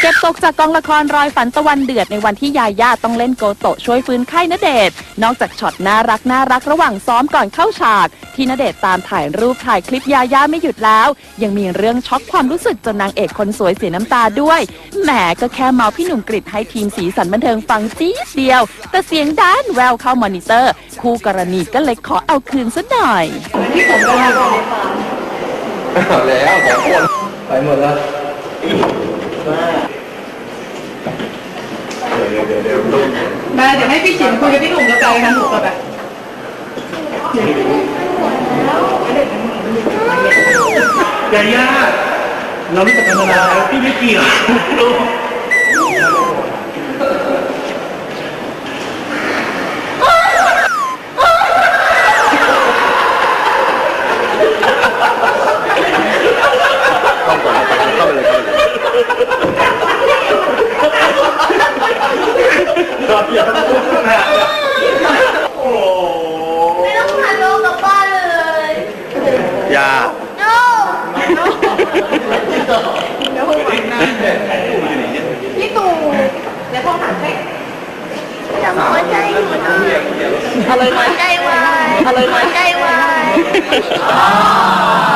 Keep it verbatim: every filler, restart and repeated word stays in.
เก็บตกจากกองละครรอยฝันตะวันเดือดในวันที่ยาย่าต้องเล่นโกโตะช่วยฟื้นไข้ณเดชน์นอกจากช็อตน่ารักน่ารักระหว่างซ้อมก่อนเข้าฉากที่ณเดชน์ตามถ่ายรูปถ่ายคลิปยาย่าไม่หยุดแล้วยังมีเรื่องช็อกความรู้สึกจนนางเอกคนสวยเสียน้ำตาด้วยแหมก็แค่เมาพี่หนุ่มกฤษให้ทีมสีสันบันเทิงฟังจี๊ดเดียวแต่เสียงด้านแววเข้ามอนิเตอร์คู่กรณีก็เลยขอเอาคืนซะหน่อยพี่ผมก็แล้วแล้วสองคนไปหมดแล้วเดี๋ยวเดี๋ยวเดี๋ยวได้เดี๋ยวให้พี่ฉินคุยกับพี่หนุ่มแล้วกันนะหนูกับแบบยาย่าเราไม่จัดการแล้วพี่ไม่เกี่ยวต้องก่อนเข้าไปเลยเข้าไปเลยอย่าพูดนะโอ้ไม่ต้องพาโลกกลับบ้านเลยอย่าโน่พี่ตู่เดี๋ยวโทรหาใครจะหัวใจอยู่นะอะไรไหมใจวายอะไรไหมใจวาย